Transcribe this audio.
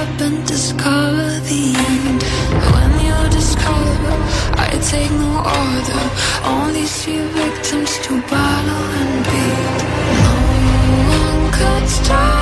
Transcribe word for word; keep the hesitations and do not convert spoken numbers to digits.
up and discover the end. When you discover I take no order, only see victims to battle and beat. No one could stop